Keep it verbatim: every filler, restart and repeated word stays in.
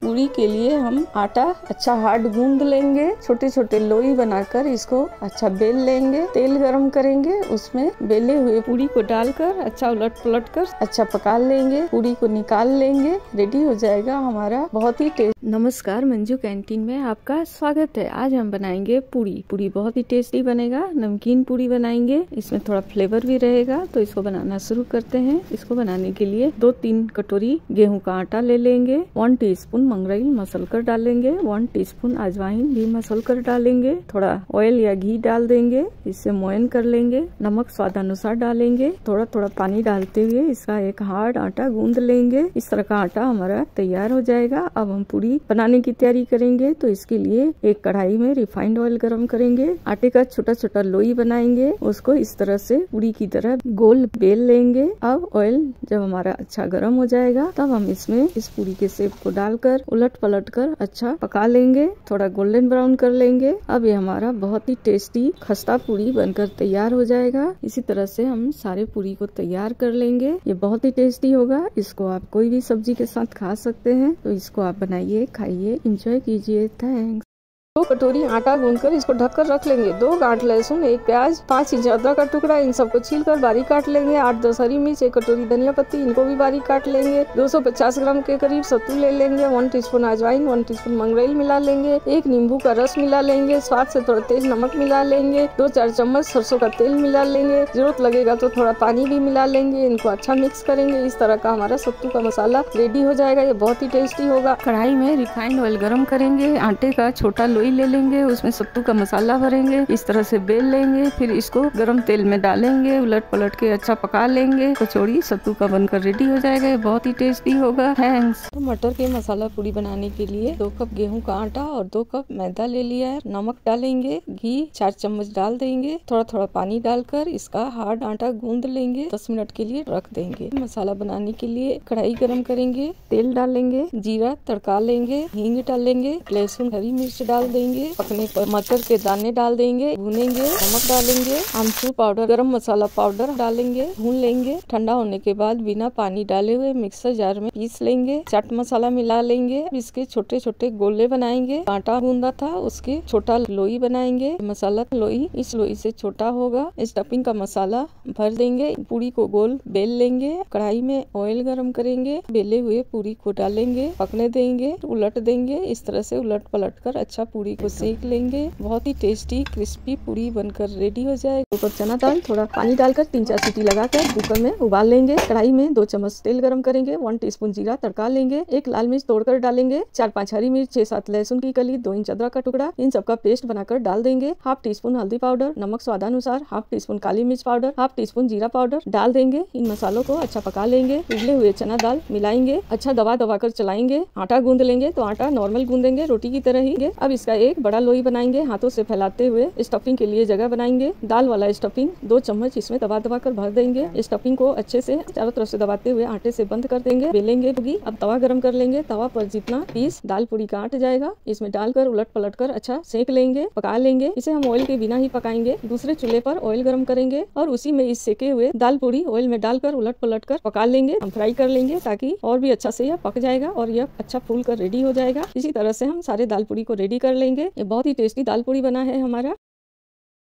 पूरी के लिए हम आटा अच्छा हार्ड गूंद लेंगे, छोटे छोटे लोई बनाकर इसको अच्छा बेल लेंगे। तेल गरम करेंगे, उसमें बेले हुए पूरी को डालकर अच्छा उलट पलट कर अच्छा पका लेंगे। पूरी को निकाल लेंगे, रेडी हो जाएगा हमारा बहुत ही टेस्ट। नमस्कार, मंजू कैंटीन में आपका स्वागत है। आज हम बनाएंगे पूरी। पूरी बहुत ही टेस्टी बनेगा, नमकीन पूरी बनाएंगे, इसमें थोड़ा फ्लेवर भी रहेगा। तो इसको बनाना शुरू करते हैं। इसको बनाने के लिए दो तीन कटोरी गेहूं का आटा ले लेंगे, वन टीस्पून मंगरेल मसल कर डालेंगे, वन टीस्पून अजवाइन भी मसल कर डालेंगे, थोड़ा ऑयल या घी डाल देंगे, इससे मोयन कर लेंगे। नमक स्वादानुसार डालेंगे। थोड़ा थोड़ा पानी डालते हुए इसका एक हार्ड आटा गूंद लेंगे। इस तरह का आटा हमारा तैयार हो जाएगा। अब हम पूरी बनाने की तैयारी करेंगे। तो इसके लिए एक कढ़ाई में रिफाइंड ऑयल गरम करेंगे। आटे का छोटा छोटा लोई बनाएंगे, उसको इस तरह से पूरी की तरह गोल बेल लेंगे। अब ऑयल जब हमारा अच्छा गर्म हो जाएगा, तब हम इसमें इस पूरी के शेप को डालकर उलट पलट कर अच्छा पका लेंगे। थोड़ा गोल्डन ब्राउन कर लेंगे। अब ये हमारा बहुत ही टेस्टी खस्ता पूरी बनकर तैयार हो जाएगा। इसी तरह से हम सारे पूरी को तैयार कर लेंगे। ये बहुत ही टेस्टी होगा। इसको आप कोई भी सब्जी के साथ खा सकते हैं। तो इसको आप बनाइए, खाइए, एंजॉय कीजिए। थैंक्स। दो कटोरी आटा गूंदकर इसको ढककर रख लेंगे। दो गांठ लहसुन, एक प्याज, पाँच इंच अदरक का टुकड़ा, इन सबको छीलकर बारीक काट लेंगे। आठ दस हरी मिर्च, एक कटोरी धनिया पत्ती, इनको भी बारीक काट लेंगे। दो सौ पचास ग्राम के करीब सत्तू ले लेंगे। वन टीस्पून अजवाइन, वन टीस्पून मंगरेल मिला लेंगे। एक नींबू का रस मिला लेंगे। स्वाद से थोड़ा तेज नमक मिला लेंगे। दो चार चम्मच सरसों का तेल मिला लेंगे। जरूरत लगेगा तो थोड़ा पानी भी मिला लेंगे। इनको अच्छा मिक्स करेंगे। इस तरह का हमारा सत्तू का मसाला रेडी हो जाएगा। ये बहुत ही टेस्टी होगा। कढ़ाई में रिफाइंड ऑयल गरम करेंगे। आटे का छोटा लोई ले लेंगे, उसमें सत्तू का मसाला भरेंगे, इस तरह से बेल लेंगे। फिर इसको गरम तेल में डालेंगे, उलट पलट के अच्छा पका लेंगे। कचौड़ी सत्तू का बनकर रेडी हो जाएगा। ये बहुत ही टेस्टी होगा। थैंक्स। तो मटर के मसाला पूरी बनाने के लिए दो कप गेहूं का आटा और दो कप मैदा ले लिया है। नमक डालेंगे, घी चार चम्मच डाल देंगे। थोड़ा थोड़ा पानी डालकर इसका हार्ड आटा गूंद लेंगे। दस मिनट के लिए रख देंगे। मसाला बनाने के लिए कढ़ाई गरम करेंगे, तेल डालेंगे, जीरा तड़का लेंगे, हींग डालेंगे, लहसुन हरी मिर्च डाल देंगे। पकने पर मटर के दाने डाल देंगे, भूनेंगे। नमक डालेंगे, आमचूर पाउडर, गरम मसाला पाउडर डालेंगे, भून लेंगे। ठंडा होने के बाद बिना पानी डाले हुए मिक्सर जार में पीस लेंगे। चाट मसाला मिला लेंगे। इसके छोटे छोटे गोले बनाएंगे। आटा गूंदा था उसके छोटा लोई बनाएंगे। मसाला लोई इस लोई से छोटा होगा। स्टफिंग का मसाला भर देंगे। पूरी को गोल बेल लेंगे। कढ़ाई में ऑयल गरम करेंगे। बेले हुए पूरी को डालेंगे, पकने देंगे, उलट देंगे। इस तरह से उलट पलट कर अच्छा पूरी को सेक लेंगे। बहुत ही टेस्टी क्रिस्पी पूरी बनकर रेडी हो जाए। ऊपर चना दाल, थोड़ा पानी डालकर तीन चार सीटी लगाकर कुकर में उबाल लेंगे। कढ़ाई में दो चम्मच तेल गरम करेंगे। वन टीस्पून जीरा तड़का लेंगे। एक लाल मिर्च तोड़कर डालेंगे। चार पाँच हरी मिर्च, छह सात लहसुन की कली, दो इंच अदरक का टुकड़ा, इन सबका पेस्ट बनाकर डाल देंगे। हाफ टी स्पून हल्दी पाउडर, नमक स्वादानुसार, हाफ टी स्पून काली मिर्च पाउडर, हाफ टी स्पून जीरा पाउडर डाल देंगे। इन मसालों को अच्छा पका लेंगे। उबले हुए चना दाल मिलाएंगे। अच्छा दबा दबा कर चलाएंगे। आटा गूंद लेंगे तो आटा नॉर्मल गूंदेंगे, रोटी की तरह ही। अब इसका एक बड़ा लोई बनाएंगे। हाथों से फैलाते हुए स्टफिंग के लिए जगह बनाएंगे। दाल वाला स्टफिंग दो चम्मच इसमें दबा दबा कर भर देंगे। स्टफिंग को अच्छे से चारों तरफ से दबाते हुए आटे से बंद कर देंगे। बेलेंगे पूरी। अब तवा गरम कर लेंगे। तवा पर जितना पीस दाल पूरी का आट जाएगा, इसमें डालकर उलट पलट कर अच्छा सेक लेंगे, पका लेंगे। इसे हम ऑयल के बिना ही पकाएंगे। दूसरे चूल्हे पर ऑयल गरम करेंगे और उसी में इस सेके हुए दाल पूरी ऑयल में डालकर उलट पलट कर पका लेंगे। हम फ्राई कर लेंगे ताकि और भी अच्छा से यह पक जाएगा और यह अच्छा फूल कर रेडी हो जाएगा। इसी तरह से हम सारे दाल पूरी को रेडी कर लेंगे। ये बहुत ही टेस्टी दाल पूरी बना है हमारा।